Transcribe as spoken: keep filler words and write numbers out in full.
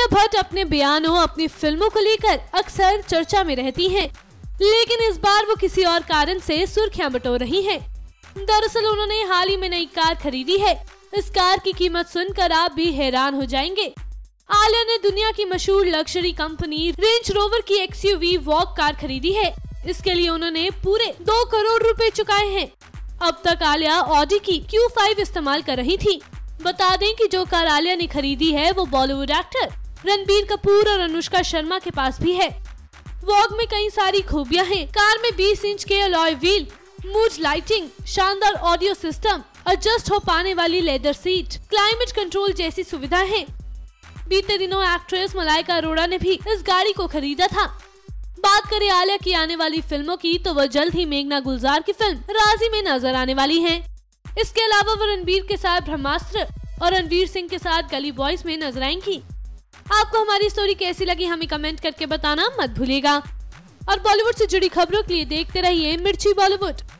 भट्ट अपने बयानों, अपनी फिल्मों को लेकर अक्सर चर्चा में रहती हैं, लेकिन इस बार वो किसी और कारण से सुर्खियां बटोर रही हैं। दरअसल उन्होंने हाल ही में नई कार खरीदी है। इस कार की कीमत सुनकर आप भी हैरान हो जाएंगे। आलिया ने दुनिया की मशहूर लग्जरी कंपनी रेंज रोवर की एक्सयूवी वॉग कार खरीदी है। इसके लिए उन्होंने पूरे दो करोड़ रुपए चुकाए हैं। अब तक आलिया ऑडी की क्यू फाइव इस्तेमाल कर रही थी। बता दें कि जो कार आलिया ने खरीदी है वो बॉलीवुड एक्टर रणबीर कपूर और अनुष्का शर्मा के पास भी है। वॉग में कई सारी खूबियां हैं। कार में बीस इंच के अलॉय व्हील, मूड लाइटिंग, शानदार ऑडियो सिस्टम, एडजस्ट हो पाने वाली लेदर सीट, क्लाइमेट कंट्रोल जैसी सुविधाएं हैं। बीते दिनों एक्ट्रेस मलाइका अरोड़ा ने भी इस गाड़ी को खरीदा था। बात करें आलिया की आने वाली फिल्मों की तो वह जल्द ही मेघना गुलजार की फिल्म राजी में नजर आने वाली हैं। इसके अलावा वो रणबीर के साथ ब्रह्मास्त्र और रणवीर सिंह के साथ गली बॉयज में नजर आएंगी। आपको हमारी स्टोरी कैसी लगी हमें कमेंट करके बताना मत भूलिएगा और बॉलीवुड से जुड़ी खबरों के लिए देखते रहिए मिर्ची बॉलीवुड।